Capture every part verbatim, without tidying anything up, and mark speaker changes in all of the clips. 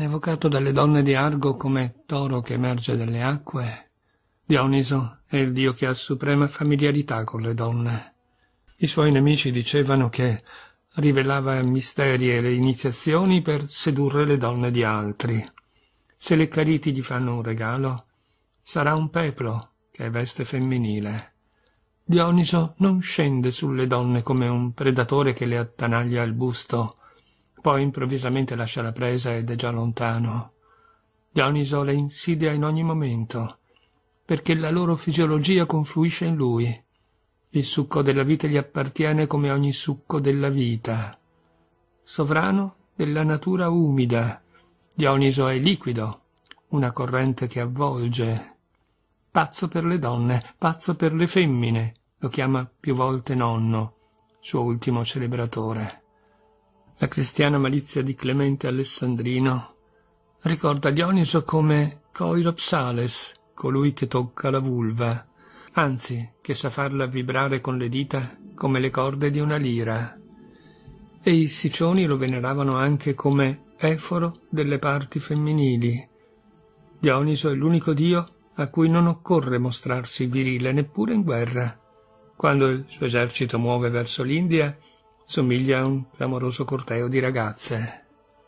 Speaker 1: Evocato dalle donne di Argo come toro che emerge dalle acque, Dioniso è il dio che ha suprema familiarità con le donne. I suoi nemici dicevano che rivelava misteri e le iniziazioni per sedurre le donne di altri. Se le Cariti gli fanno un regalo, sarà un peplo, che è veste femminile. Dioniso non scende sulle donne come un predatore che le attanaglia il busto, poi improvvisamente lascia la presa ed è già lontano. Dioniso le insidia in ogni momento, perché la loro fisiologia confluisce in lui. Il succo della vita gli appartiene come ogni succo della vita. Sovrano della natura umida, Dioniso è liquido, una corrente che avvolge. Pazzo per le donne, pazzo per le femmine, lo chiama più volte nonno, suo ultimo celebratore. La cristiana malizia di Clemente Alessandrino ricorda Dioniso come Coiropsales, colui che tocca la vulva, anzi che sa farla vibrare con le dita come le corde di una lira. E i Sicioni lo veneravano anche come Eforo delle parti femminili. Dioniso è l'unico dio a cui non occorre mostrarsi virile neppure in guerra. Quando il suo esercito muove verso l'India, somiglia a un clamoroso corteo di ragazze.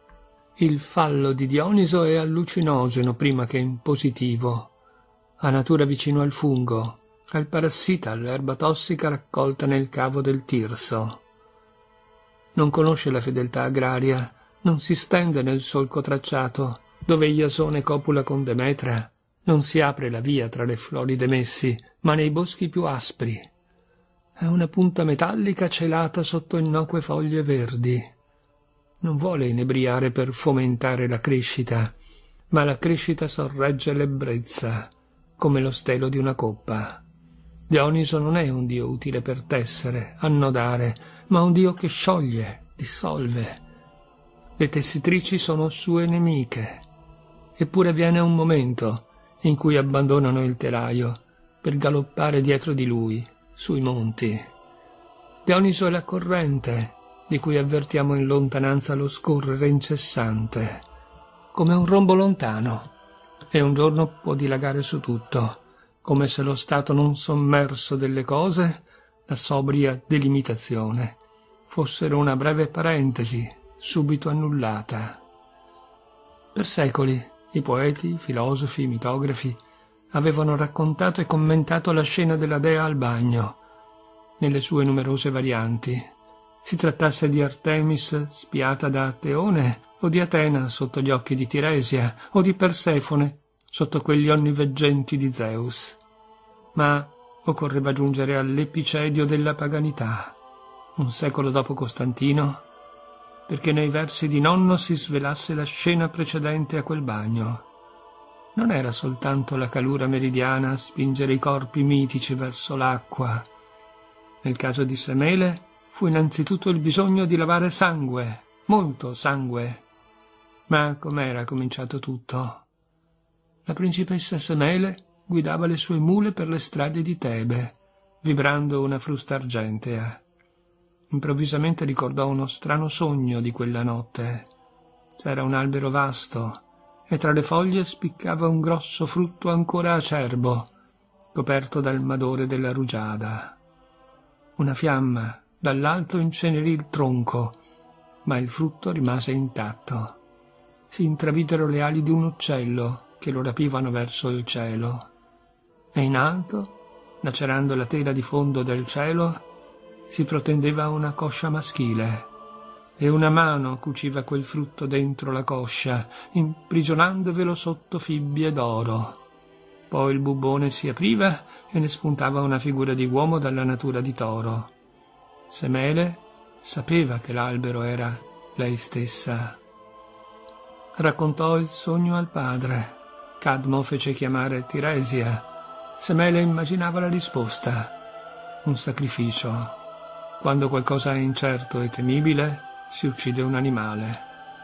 Speaker 1: Il fallo di Dioniso è allucinogeno prima che impositivo. Ha natura vicino al fungo, al parassita, all'erba tossica raccolta nel cavo del Tirso. Non conosce la fedeltà agraria, non si stende nel solco tracciato, dove Iasone copula con Demetra, non si apre la via tra le floride messi, ma nei boschi più aspri. È una punta metallica celata sotto innocue foglie verdi. Non vuole inebriare per fomentare la crescita, ma la crescita sorregge l'ebbrezza, come lo stelo di una coppa. Dioniso non è un dio utile per tessere, annodare, ma un dio che scioglie, dissolve. Le tessitrici sono sue nemiche. Eppure viene un momento in cui abbandonano il telaio per galoppare dietro di lui, sui monti. Dioniso è la corrente, di cui avvertiamo in lontananza lo scorrere incessante, come un rombo lontano, e un giorno può dilagare su tutto, come se lo stato non sommerso delle cose, la sobria delimitazione, fossero una breve parentesi, subito annullata. Per secoli i poeti, i filosofi, i mitografi avevano raccontato e commentato la scena della dea al bagno, nelle sue numerose varianti. Si trattasse di Artemis spiata da Teone, o di Atena sotto gli occhi di Tiresia, o di Persefone sotto quegli onniveggenti di Zeus. Ma occorreva giungere all'epicedio della paganità, un secolo dopo Costantino, perché nei versi di nonno si svelasse la scena precedente a quel bagno. Non era soltanto la calura meridiana a spingere i corpi mitici verso l'acqua. Nel caso di Semele fu innanzitutto il bisogno di lavare sangue, molto sangue. Ma com'era cominciato tutto? La principessa Semele guidava le sue mule per le strade di Tebe, vibrando una frusta argentea. Improvvisamente ricordò uno strano sogno di quella notte. C'era un albero vasto e tra le foglie spiccava un grosso frutto ancora acerbo, coperto dal madore della rugiada. Una fiamma dall'alto incenerì il tronco, ma il frutto rimase intatto. Si intravidero le ali di un uccello che lo rapivano verso il cielo, e in alto, lacerando la tela di fondo del cielo, si protendeva una coscia maschile, e una mano cuciva quel frutto dentro la coscia, imprigionandovelo sotto fibbie d'oro. Poi il bubbone si apriva e ne spuntava una figura di uomo dalla natura di toro. Semele sapeva che l'albero era lei stessa. Raccontò il sogno al padre. Cadmo fece chiamare Tiresia. Semele immaginava la risposta. Un sacrificio. Quando qualcosa è incerto e temibile, si uccide un animale.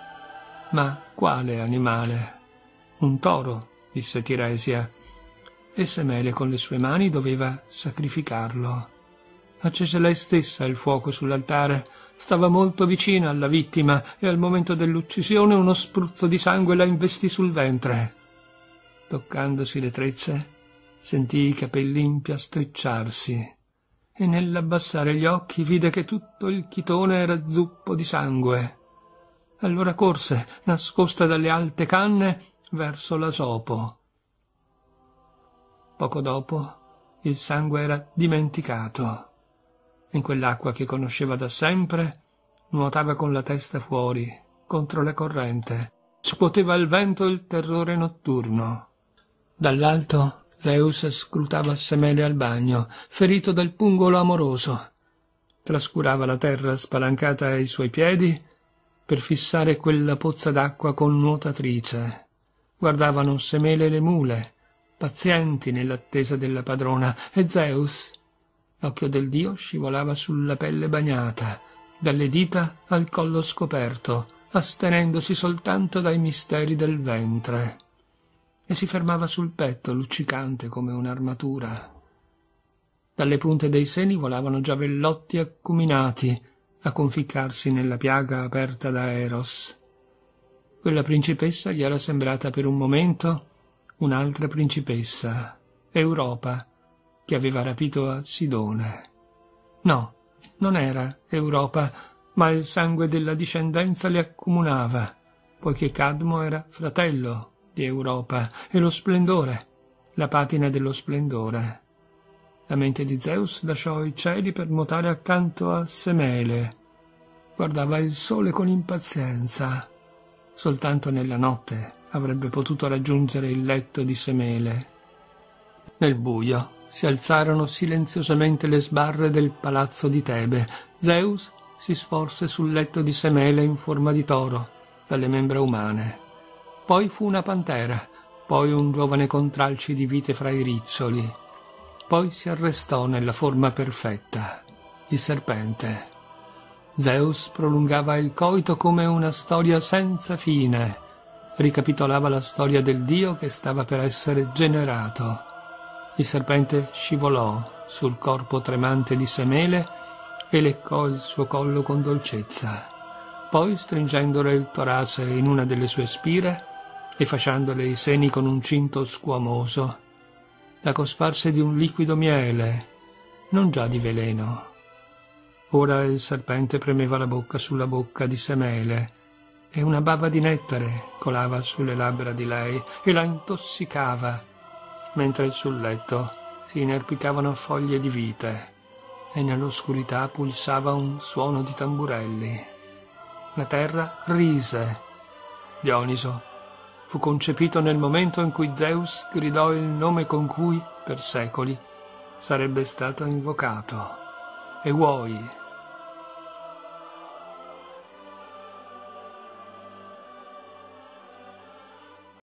Speaker 1: Ma quale animale? Un toro, disse Tiresia, e Semele con le sue mani doveva sacrificarlo. Accese lei stessa il fuoco sull'altare, Stava molto vicina alla vittima e al momento dell'uccisione uno spruzzo di sangue la investì sul ventre. Toccandosi le trecce, sentì i capelli impiastricciarsi e nell'abbassare gli occhi vide che tutto il chitone era zuppo di sangue. Allora corse, nascosta dalle alte canne, verso l'asopo. Poco dopo il sangue era dimenticato. In quell'acqua che conosceva da sempre, nuotava con la testa fuori, contro la corrente. Scuoteva al vento il terrore notturno. Dall'alto Zeus scrutava Semele al bagno, ferito dal pungolo amoroso. Trascurava la terra spalancata ai suoi piedi per fissare quella pozza d'acqua con nuotatrice. Guardavano Semele e le mule, pazienti nell'attesa della padrona, e Zeus. L'occhio del dio scivolava sulla pelle bagnata, dalle dita al collo scoperto, astenendosi soltanto dai misteri del ventre, e si fermava sul petto, luccicante come un'armatura. Dalle punte dei seni volavano giavellotti acuminati a conficcarsi nella piaga aperta da Eros. Quella principessa gli era sembrata per un momento un'altra principessa, Europa, che aveva rapito a Sidone. No, non era Europa, ma il sangue della discendenza le accomunava, poiché Cadmo era fratello di Europa, e lo splendore, la patina dello splendore. La mente di Zeus lasciò i cieli per nuotare accanto a Semele. Guardava il sole con impazienza. Soltanto nella notte avrebbe potuto raggiungere il letto di Semele. Nel buio si alzarono silenziosamente le sbarre del palazzo di Tebe. Zeus si sporse sul letto di Semele in forma di toro, dalle membra umane. Poi fu una pantera, poi un giovane con tralci di vite fra i riccioli. Poi si arrestò nella forma perfetta, il serpente. Zeus prolungava il coito come una storia senza fine. Ricapitolava la storia del dio che stava per essere generato. Il serpente scivolò sul corpo tremante di Semele e leccò il suo collo con dolcezza. Poi, stringendole il torace in una delle sue spire e fasciandole i seni con un cinto squamoso, la cosparse di un liquido miele, non già di veleno. Ora il serpente premeva la bocca sulla bocca di Semele e una bava di nettare colava sulle labbra di lei e la intossicava, mentre sul letto si inerpicavano foglie di vite e nell'oscurità pulsava un suono di tamburelli. La terra rise. Dioniso fu concepito nel momento in cui Zeus gridò il nome con cui, per secoli, sarebbe stato invocato. Euoi.